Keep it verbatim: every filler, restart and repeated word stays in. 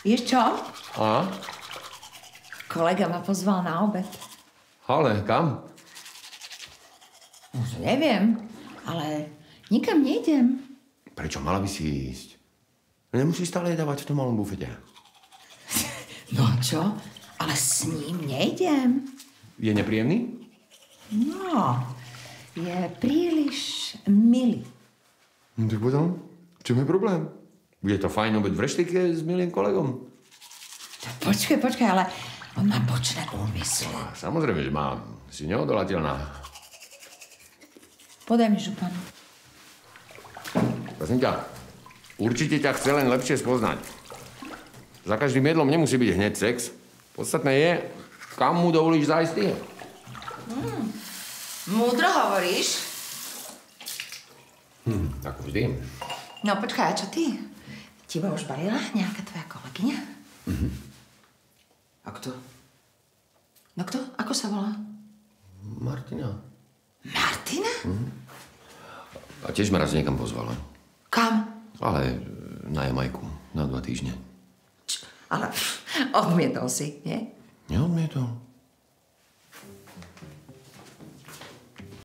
Vieš čo? A? Kolega ma pozval na obed. Ale kam? No to neviem, ale nikam nejdem. Prečo? Mala by si ísť. Nemusíš stále dávať v tom malom bufete. No čo? Ale s ním nejdem. Je nepríjemný? No, je príliš milý. No tak potom, v čom je problém? Bude to fajn obed v reštike s milým kolegom? Počkaj, počkaj, ale on má bočné úmysly. No, samozrejme, že má. Si neodolateľná. Podaj mi župan. Prosím ťa, určite ťa chce len lepšie spoznať. Za každým jedlom nemusí byť hneď sex. Podstatné je, kam mu dovolíš zájsť ty. Hmm. Múdro hovoríš. Hm, ako vždy. No počkaj, a čo ty? Teba už balila nejaká tvoja kolegyňa? Mhm. A kto? No kto? Ako sa volá? Martina. Martina? Mhm. A tiež ma raz niekam pozvala. Kam? Ale na Jamajku, na dva týždne. Č- ale pff, odmietol si, nie? Neodmietol.